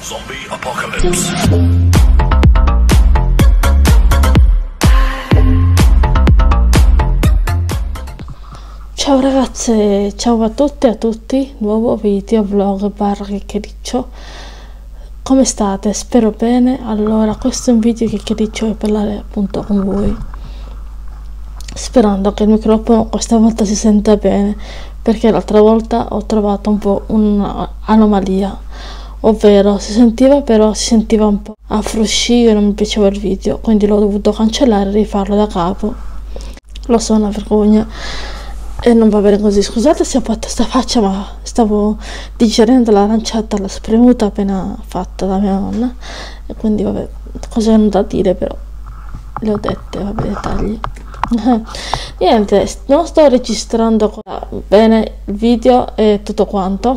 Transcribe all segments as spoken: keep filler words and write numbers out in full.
Zombie Apocalypse. Ciao ragazze, ciao a tutte e a tutti, nuovo video, vlog, barra chiacchiericcio. Come state? Spero bene. Allora, questo è un video chiacchiericcio per parlare appunto con voi, sperando che il microfono questa volta si senta bene, perché l'altra volta ho trovato un po' un'anomalia, ovvero si sentiva però si sentiva un po' a fruscio e non mi piaceva il video, quindi l'ho dovuto cancellare e rifarlo da capo. Lo so, una vergogna e non va bene così. Scusate se ho fatto sta faccia, ma stavo digerendo l'aranciata, la spremuta appena fatta da mia nonna, e quindi vabbè, cose hanno da dire, però le ho dette, vabbè, dettagli. Niente, non sto registrando bene il video e tutto quanto,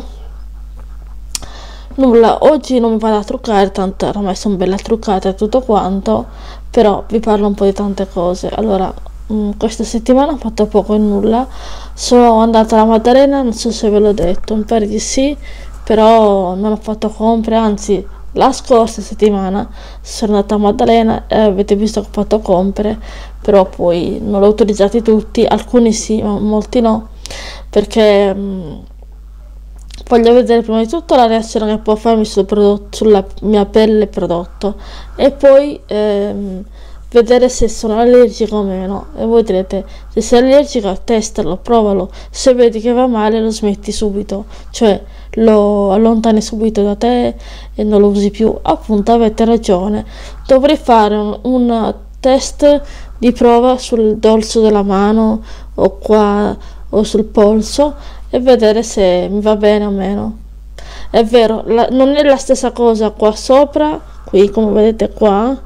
nulla, oggi non mi vado a truccare, tanto ormai sono bella truccata e tutto quanto, però vi parlo un po' di tante cose. Allora, mh, questa settimana ho fatto poco e nulla, sono andata alla Maddalena, non so se ve l'ho detto, mi pare di sì, però non ho fatto compere, anzi la scorsa settimana sono andata a Maddalena e avete visto che ho fatto compere, però poi non l'ho utilizzati tutti, alcuni sì, ma molti no, perché mh, voglio vedere prima di tutto la reazione che può farmi sul prodotto, sulla mia pelle prodotto, e poi ehm, vedere se sono allergica o meno. E voi direte, se sei allergica testalo, provalo, se vedi che va male lo smetti subito, cioè lo allontani subito da te e non lo usi più. Appunto, avete ragione, dovrei fare un, un test di prova sul dorso della mano o qua o sul polso e vedere se mi va bene o meno. È vero, la, non è la stessa cosa qua sopra, qui come vedete qua,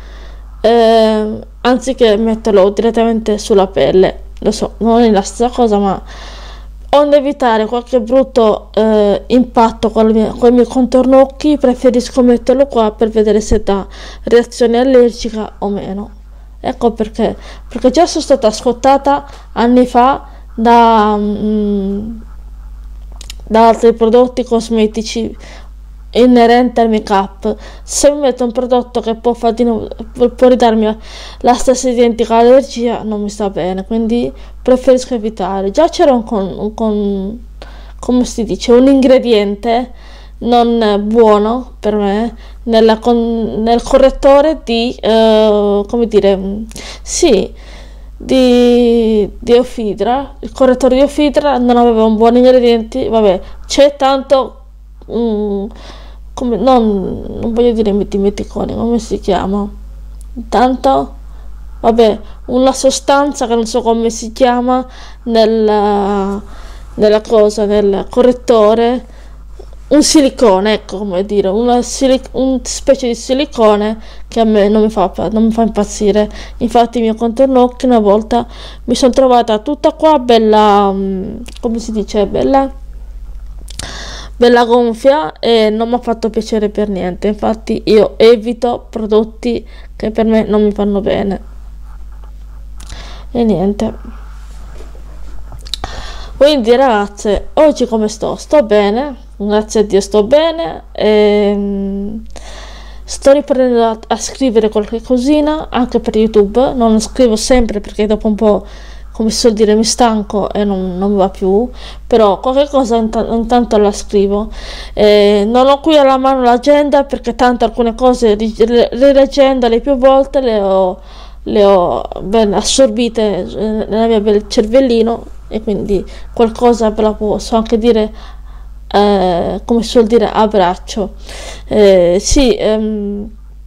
eh, anziché metterlo direttamente sulla pelle. Lo so, non è la stessa cosa, ma onde evitare qualche brutto eh, impatto con il, mio, con il mio contorno occhi, preferisco metterlo qua per vedere se dà reazione allergica o meno. Ecco perché, perché già sono stata scottata anni fa da, mm, da altri prodotti cosmetici inerenti al make up. Se mi metto un prodotto che può, far di no, può ridarmi la stessa identica allergia, non mi sta bene, quindi preferisco evitare. Già c'era un, con, un con, come si dice, un ingrediente non buono per me nella con, nel correttore di uh, come dire, sì, di, di Eufidra. Il correttore di Eufidra non aveva un buon ingredienti, vabbè, c'è tanto um, come, non, non voglio dire meticone, come si chiama, tanto vabbè, una sostanza che non so come si chiama nella, nella cosa, nel correttore, un silicone, ecco, come dire, una silic un specie di silicone che a me non mi fa, non mi fa impazzire. Infatti il mio contorno occhi una volta mi sono trovata tutta qua bella, come si dice, bella bella gonfia e non mi ha fatto piacere per niente. Infatti io evito prodotti che per me non mi fanno bene. E niente. Quindi ragazze, oggi come sto? Sto bene, grazie a Dio sto bene, e sto riprendendo a, a scrivere qualche cosina anche per YouTube. Non scrivo sempre perché dopo un po', come si suol dire, mi stanco e non, non mi va più, però qualche cosa int intanto la scrivo. E non ho qui alla mano l'agenda perché tanto alcune cose rileggendole più volte le ho, le ho ben assorbite nel mio bel cervellino, e quindi qualcosa ve la posso anche dire, eh, come si suol dire, a braccio. Eh, sì, ehm,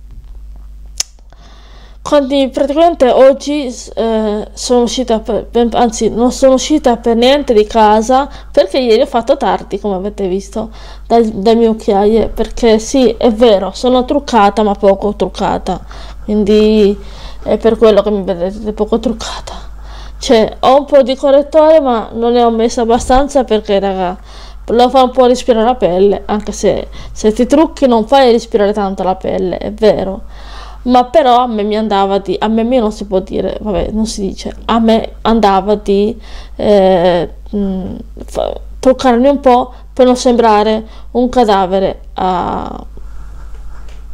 quindi praticamente oggi eh, sono uscita per, anzi non sono uscita per niente di casa perché ieri ho fatto tardi, come avete visto dal, dalle mie occhiaie, perché sì, è vero, sono truccata ma poco truccata, quindi è per quello che mi vedete poco truccata. Cioè, ho un po' di correttore ma non ne ho messo abbastanza perché raga, lo fa un po' respirare la pelle, anche se se ti trucchi non fai respirare tanto la pelle, è vero, ma però a me mi andava di, a me, me non si può dire, vabbè, non si dice, a me andava di eh, mh, truccarmi un po' per non sembrare un cadavere a,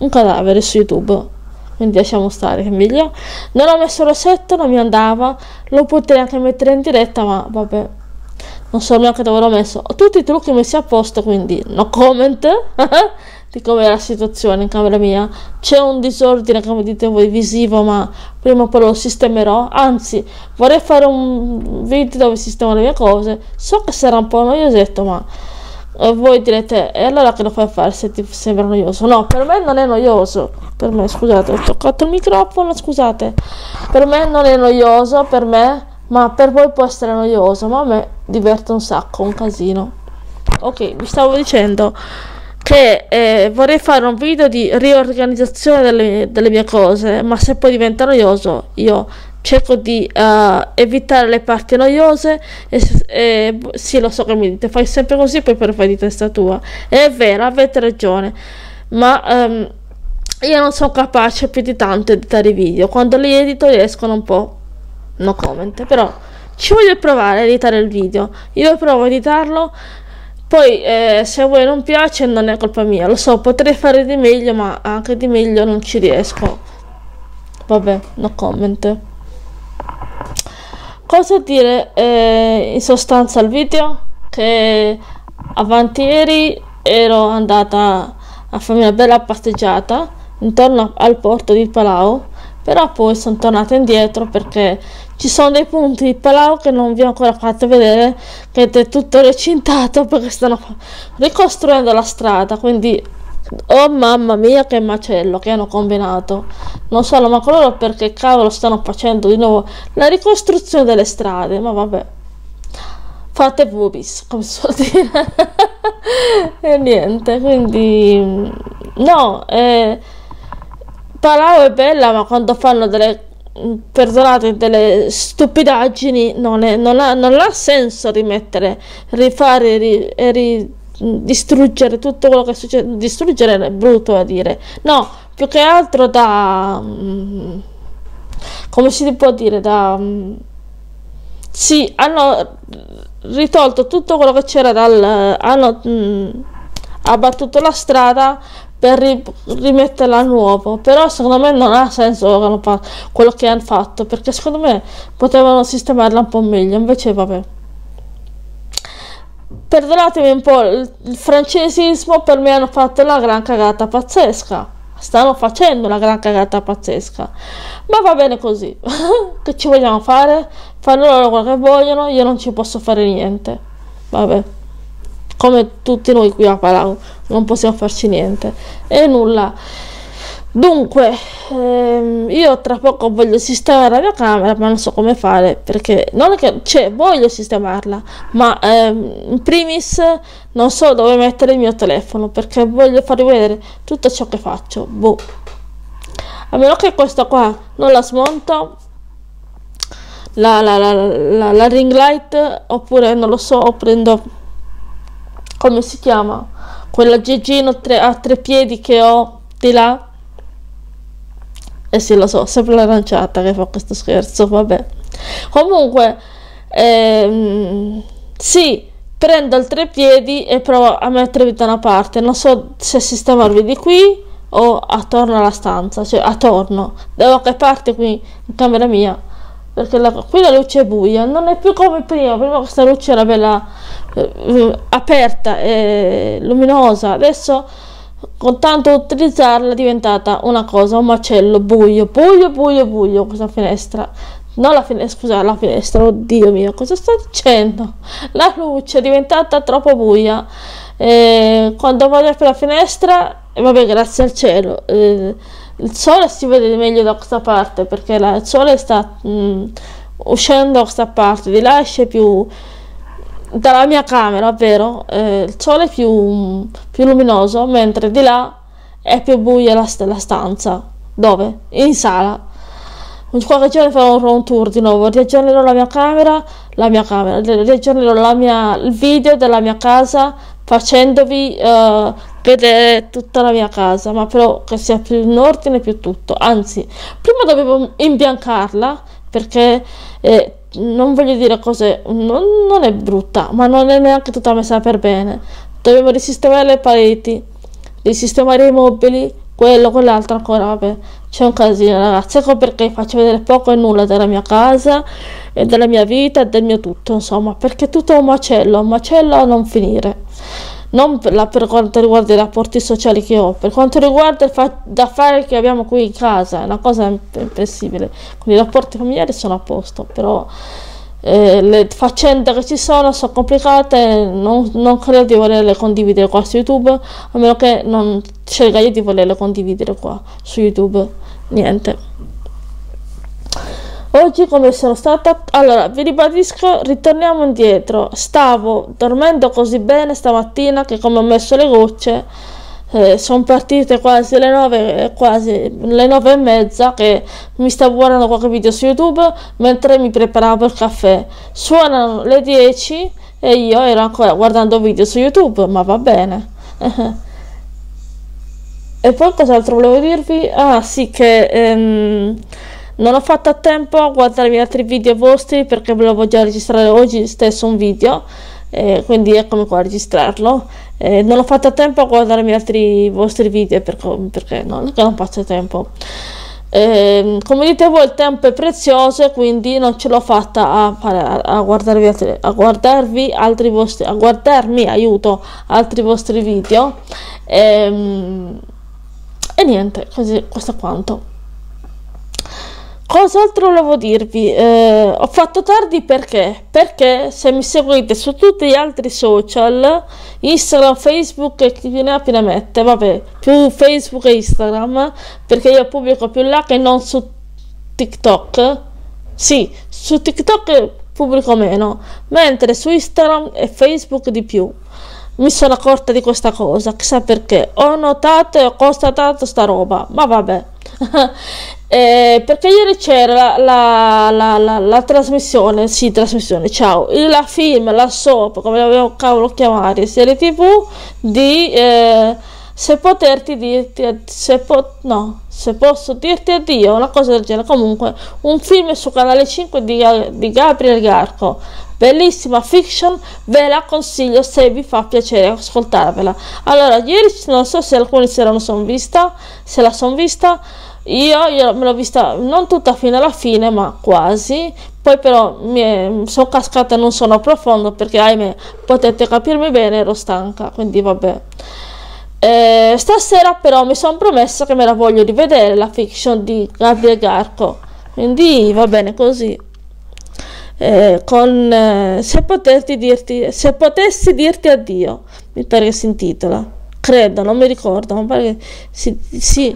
un cadavere su YouTube, quindi lasciamo stare, che è meglio. Non ho messo rossetto, non mi andava, lo potrei anche mettere in diretta, ma vabbè, non so neanche dove l'ho messo. Ho tutti i trucchi messi a posto, quindi no comment di com'è la situazione in camera mia. C'è un disordine, come dite voi, visivo, ma prima o poi lo sistemerò. Anzi, vorrei fare un video dove sistemo le mie cose. So che sarà un po' noiosetto, ma eh, voi direte, e allora che lo fai fare se ti sembra noioso? No, per me non è noioso. Per me, scusate, ho toccato il microfono, scusate. Per me non è noioso, per me, ma per voi può essere noioso, ma a me diverte un sacco, un casino. Ok, vi stavo dicendo che eh, vorrei fare un video di riorganizzazione delle, delle mie cose, ma se poi diventa noioso io cerco di uh, evitare le parti noiose e, e sì, lo so che mi dite, fai sempre così, poi per fai di testa tua. E è vero, avete ragione, ma um, io non sono capace più di tanto editare i video. Quando li edito riescono un po', no comment, però ci voglio provare a editare il video. Io provo a editarlo. Poi eh, se a voi non piace non è colpa mia, lo so, potrei fare di meglio, ma anche di meglio non ci riesco. Vabbè, no comment. Cosa dire eh, in sostanza al video? Che avanti ieri ero andata a farmi una bella passeggiata intorno al porto di Palau, però poi sono tornata indietro perché ci sono dei punti di Palau che non vi ho ancora fatto vedere, che è tutto recintato perché stanno ricostruendo la strada, quindi oh mamma mia che macello che hanno combinato. Non so ma loro perché cavolo stanno facendo di nuovo la ricostruzione delle strade, ma vabbè, fate vubis, come si suol dire. E niente, quindi no, eh, Palau è bella, ma quando fanno delle, perdonate, delle stupidaggini non, è, non, ha, non ha senso rimettere, rifare ri, e ri, distruggere tutto quello che succede. Distruggere è brutto a dire, no, più che altro da, come si può dire, da, sì, hanno ritolto tutto quello che c'era dal, hanno mh, abbattuto la strada per ri rimetterla a nuovo, però secondo me non ha senso quello che hanno fatto, perché secondo me potevano sistemarla un po' meglio, invece vabbè. Perdonatemi un po' il, il francesismo, per me hanno fatto una gran cagata pazzesca, stanno facendo una gran cagata pazzesca, ma va bene così. Che ci vogliamo fare? Fanno loro quello che vogliono, io non ci posso fare niente, vabbè, come tutti noi qui a Palau non possiamo farci niente e nulla. Dunque ehm, io tra poco voglio sistemare la mia camera, ma non so come fare, perché non è che, cioè, voglio sistemarla, ma ehm, in primis non so dove mettere il mio telefono, perché voglio farvi vedere tutto ciò che faccio. Boh. A meno che questa qua non la smonto, la, la, la, la, la ring light, oppure non lo so, o prendo, come si chiama, quella Gigino a tre piedi che ho di là. Eh sì, lo so, sempre l'aranciata che fa questo scherzo, vabbè. Comunque ehm, sì, prendo il tre piedi e provo a mettervi da una parte, non so se sistemarvi di qui o attorno alla stanza, cioè attorno da qualche parte qui in camera mia, perché la, qui la luce è buia, non è più come prima. Prima questa luce era bella eh, aperta e luminosa, adesso con tanto utilizzarla è diventata una cosa, un macello, buio, buio, buio, buio. Questa finestra, no, la finestra, scusa, la finestra, oddio mio, cosa sto dicendo? La luce è diventata troppo buia, e quando vado per la finestra, e vabbè, grazie al cielo, eh, il sole si vede meglio da questa parte, perché la, il sole sta mh, uscendo da questa parte, di là esce più dalla mia camera, ovvero eh, il sole è più, più luminoso, mentre di là è più buia la, la stanza. Dove? In sala. Qualche giorno farò un tour di nuovo, riaggiornerò la mia camera, la mia camera, riaggiornerò la mia, il video della mia casa, facendovi uh, vedere tutta la mia casa, ma però che sia più in ordine, più tutto. Anzi, prima dovevo imbiancarla, perché eh, non voglio dire cose, non, non è brutta, ma non è neanche tutta messa per bene. Dovevo risistemare le pareti, risistemare i mobili, quello, quell'altro ancora, vabbè, c'è un casino ragazzi, ecco perché faccio vedere poco e nulla della mia casa e della mia vita e del mio tutto, insomma, perché tutto è un macello, un macello a non finire. Non per, la, per quanto riguarda i rapporti sociali che ho, per quanto riguarda il fa- da fare che abbiamo qui in casa, è una cosa impossibile. Quindi i rapporti familiari sono a posto, però eh, le faccende che ci sono sono complicate, non, non credo di volerle condividere qua su YouTube, a meno che non scelga io di volerle condividere qua su YouTube. Niente. Oggi come sono stata? Allora, vi ribadisco, ritorniamo indietro. Stavo dormendo così bene stamattina che come ho messo le gocce eh, sono partite quasi le nove, quasi le nove e mezza che mi stavo guardando qualche video su YouTube mentre mi preparavo il caffè. Suonano le dieci e io ero ancora guardando video su YouTube, ma va bene. E poi cos'altro volevo dirvi? Ah sì, che ehm, non ho fatto a tempo a guardare gli altri video vostri perché volevo già registrare oggi stesso un video, eh, quindi eccomi qua a registrarlo. Eh, non ho fatto a tempo a guardare gli altri vostri video perché, perché non è che non faccio tempo. Eh, come dite voi il tempo è prezioso e quindi non ce l'ho fatta a, a, a, guardarvi altri, a guardarvi altri vostri, a guardarmi, aiuto, altri vostri video. E, e niente, così, questo è quanto. Cos'altro volevo dirvi? Eh, ho fatto tardi perché? Perché se mi seguite su tutti gli altri social, Instagram, Facebook e chi ne ha più ne mette, vabbè, più Facebook e Instagram, perché io pubblico più là che non su TikTok. Sì, su TikTok pubblico meno, mentre su Instagram e Facebook di più. Mi sono accorta di questa cosa, chissà perché. Ho notato e ho constatato sta roba, ma vabbè. Eh, perché ieri c'era la, la, la, la trasmissione, sì, trasmissione, ciao, la film, la soap, come l'avevo cavolo chiamare, serie tv di eh, se poterti dirti, se po- no, se posso dirti addio, una cosa del genere, comunque, un film su Canale cinque di, di Gabriel Garco, bellissima fiction, ve la consiglio se vi fa piacere ascoltarvela. Allora, ieri non so se alcuni se la sono vista, se la sono vista, Io, io me l'ho vista non tutta fino alla fine, ma quasi. Poi però mi sono cascata in un sonno profondo perché, ahimè, potete capirmi bene, ero stanca, quindi vabbè. Eh, stasera però mi sono promessa che me la voglio rivedere, la fiction di Gabriel Garco, quindi va bene così. Eh, con eh, se poterti dirti, se potessi dirti addio, mi pare che si intitola, credo, non mi ricordo, mi pare che si, sì.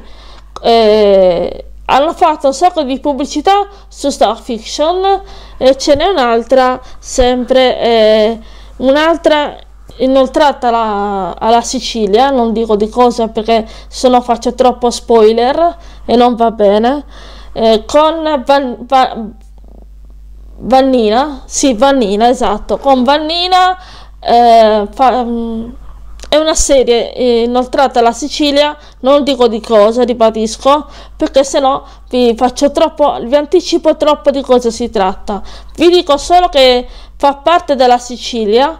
Eh, hanno fatto un sacco di pubblicità su Star Fiction e ce n'è un'altra sempre eh, un'altra inoltrata alla, alla Sicilia, non dico di cosa perché se no faccio troppo spoiler e non va bene, eh, con Van, Van, Vannina, sì Vannina, esatto, con Vannina eh, fa, è una serie inoltrata alla Sicilia, non dico di cosa, ribadisco, perché sennò vi faccio troppo, vi anticipo troppo di cosa si tratta. Vi dico solo che fa parte della Sicilia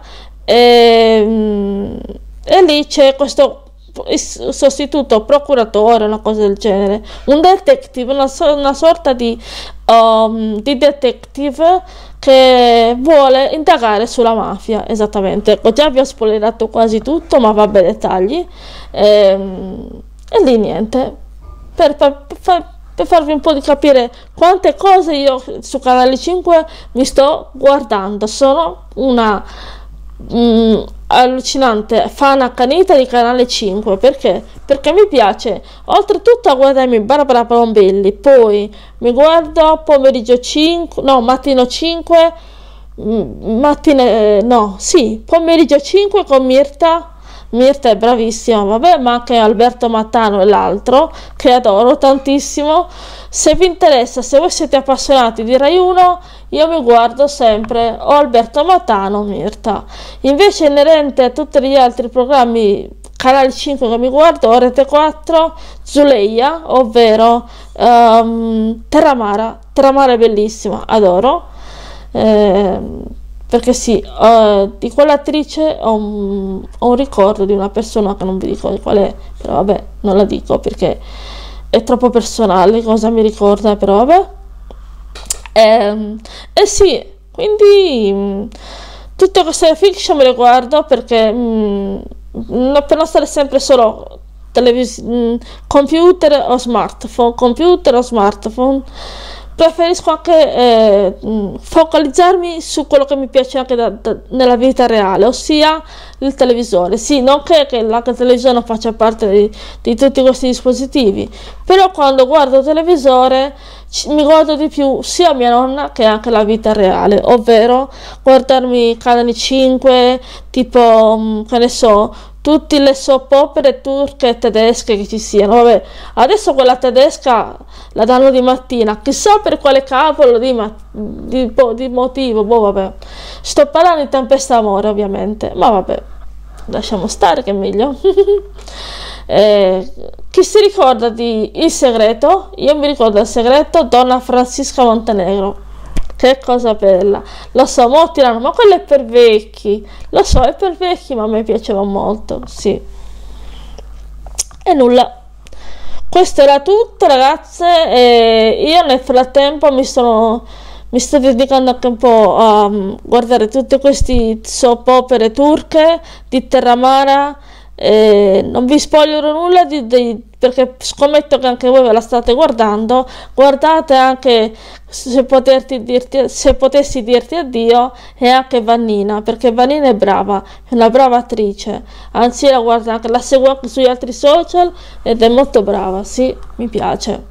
e, e lì c'è questo sostituto procuratore, una cosa del genere, un detective, una, una sorta di, um, di detective che vuole indagare sulla mafia, esattamente. Ecco, già vi ho spoilerato quasi tutto, ma vabbè, dettagli. E, e lì niente, per, per, per, per farvi un po' di capire quante cose io su Canale cinque mi sto guardando. Sono una mm, allucinante fan accanita di Canale cinque, perché? Perché mi piace oltretutto a guardarmi Barbara Parombelli, poi mi guardo pomeriggio cinque, no, mattino cinque, mattine, no, sì, pomeriggio cinque con Mirta. Mirta è bravissima, vabbè, ma anche Alberto Mattano e l'altro che adoro tantissimo. Se vi interessa, se voi siete appassionati di Rai uno, io mi guardo sempre o Alberto Mattano o Mirta. Invece inerente a tutti gli altri programmi Canale cinque che mi guardo, o Rete quattro, Zuleia, ovvero um, Terramara. Terramara è bellissima, adoro. Eh, perché sì, eh, di quell'attrice ho un, ho un ricordo di una persona che non vi dico di qual è, però vabbè, non la dico perché è troppo personale cosa mi ricorda, però vabbè. E, e sì, quindi mh, tutte queste fiction me le guardo perché mh, per non stare sempre solo televis- mh, computer o smartphone, computer o smartphone. Preferisco anche eh, mh, focalizzarmi su quello che mi piace anche da- da- nella vita reale, ossia il televisore. Sì, non che, che la che il televisore non faccia parte di, di tutti questi dispositivi, però quando guardo il televisore ci- mi guardo di più sia mia nonna che anche la vita reale, ovvero guardarmi Canale cinque, tipo, mh, che ne so, tutte le soap opere turche e tedesche che ci siano. Vabbè, adesso quella tedesca la danno di mattina, chissà per quale cavolo di, ma- di, boh, di motivo, boh, vabbè. Sto parlando di Tempesta d'amore, ovviamente, ma vabbè, lasciamo stare che è meglio. Eh, chi si ricorda di Il Segreto? Io mi ricordo Il Segreto, Donna Francisca Montenegro. Che cosa bella. Lo so, molti diranno, ma quello è per vecchi. Lo so, è per vecchi, ma a me piaceva molto, sì. E nulla. Questo era tutto, ragazze. E io nel frattempo mi sono mi sto dedicando anche un po' a um, guardare tutte queste soap opere turche di Terramara. E non vi spoilerò nulla di, di- perché scommetto che anche voi ve la state guardando. Guardate anche se, poterti dirti, se potessi dirti addio, e anche Vannina, perché Vannina è brava, è una brava attrice. Anzi, la guardo anche, la seguo anche sugli altri social ed è molto brava, sì, mi piace.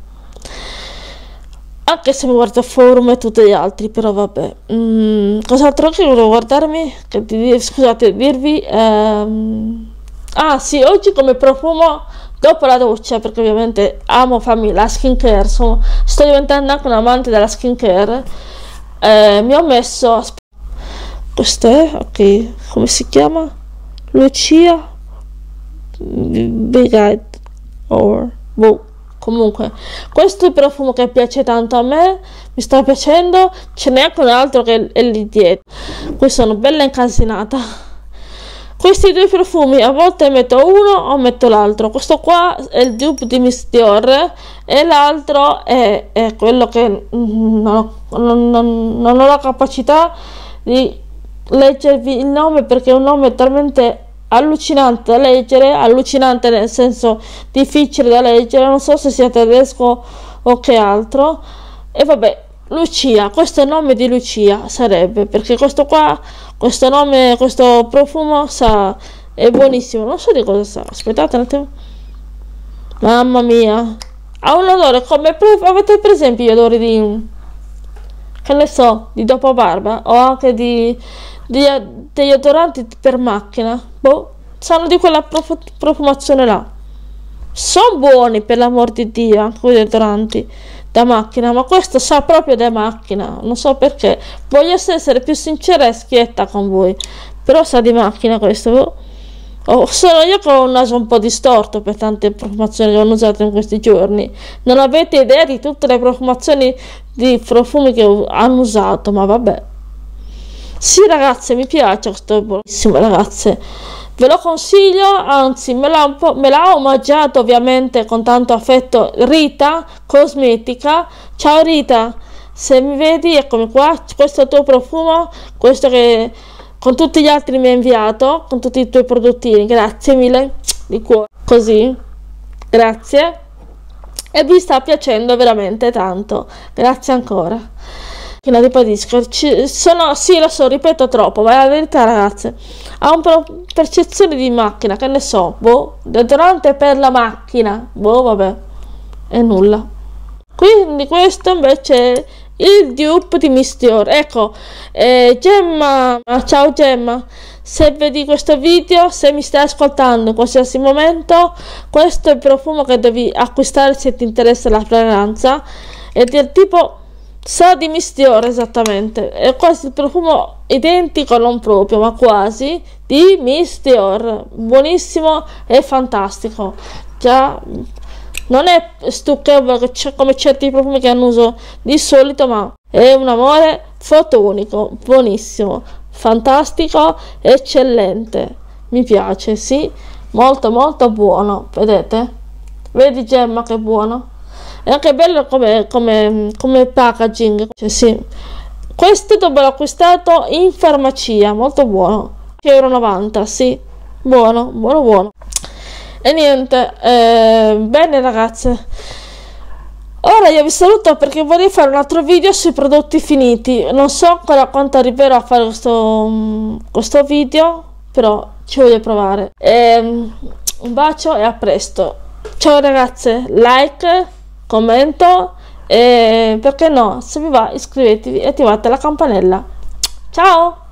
Anche se mi guardo Forum e tutti gli altri, però vabbè. Mm, cos'altro che volevo guardarmi? Che di- scusate, dirvi. ehm, Ah sì, oggi come profumo dopo la doccia, perché ovviamente amo farmi la skincare, sono- sto diventando anche un amante della skincare. Eh, mi ho messo. asp- Questo è, ok, come si chiama? Lucia Big Eyed or boh. Comunque, questo è il profumo che piace tanto a me, mi sta piacendo, ce n'è anche un altro che è lì dietro. Qui sono bella incasinata. Questi due profumi a volte metto uno o metto l'altro. Questo qua è il dupe di Miss Dior e l'altro è, è quello che mm, non ho, non- non- non ho la capacità di leggervi il nome, perché è un nome talmente allucinante da leggere, allucinante nel senso difficile da leggere, non so se sia tedesco o che altro. E vabbè, Lucia, questo è il nome di Lucia sarebbe, perché questo qua, questo nome, questo profumo sa, è buonissimo, non so di cosa sa, aspettate un attimo, mamma mia, ha un odore come, pre- avete per esempio gli odori di, che ne so, di dopo barba, o anche di, di- degli odoranti per macchina, boh, sanno di quella profu- profumazione là. Sono buoni, per l'amor di Dio, anche quei deodoranti da macchina, ma questo sa proprio da macchina, non so perché. Voglio essere più sincera e schietta con voi, però sa di macchina questo. boh. O sono io che ho un naso un po' distorto per tante profumazioni che ho usato in questi giorni. Non avete idea di tutte le profumazioni di profumi che ho- hanno usato, ma vabbè. Sì, ragazze, mi piace questo, è buonissimo, ragazze. Ve lo consiglio, anzi, me l'ha un po', me l'ha omaggiato ovviamente con tanto affetto Rita Cosmetica. Ciao Rita, se mi vedi, eccomi qua. Questo è il tuo profumo, questo che con tutti gli altri mi hai inviato, con tutti i tuoi prodottini. Grazie mille di cuore. Così, grazie. E vi sta piacendo veramente tanto. Grazie ancora. Che ribadisco, ci sono, sì, lo so, ripeto troppo, ma è la verità, ragazze. Ha un pro- percezione di macchina, che ne so, boh, deodorante per la macchina, boh, vabbè, è nulla. Quindi questo invece è il dupe di Miss Dior. Ecco, eh, Gemma, ah, ciao Gemma, se vedi questo video, se mi stai ascoltando in qualsiasi momento, questo è il profumo che devi acquistare se ti interessa la fragranza, ed è del tipo, sa di Miss Dior esattamente, è quasi il profumo identico, non proprio, ma quasi, di Miss Dior, buonissimo e fantastico. Già, non è stucchevole che c'è- come certi profumi che hanno uso di solito, ma è un amore fotonico, buonissimo, fantastico, eccellente, mi piace, sì, molto molto buono, vedete? Vedi Gemma che buono? È anche bello come, come, come packaging, cioè, sì. Questo dove l'ho acquistato in farmacia, molto buono, dieci e novanta euro, sì, buono, buono buono. E niente, eh, bene ragazze, ora io vi saluto perché vorrei fare un altro video sui prodotti finiti. Non so ancora quanto arriverò a fare questo, questo video, però ci voglio provare. E, un bacio e a presto. Ciao ragazze, like, commento e perché no, se vi va iscrivetevi e attivate la campanella. Ciao!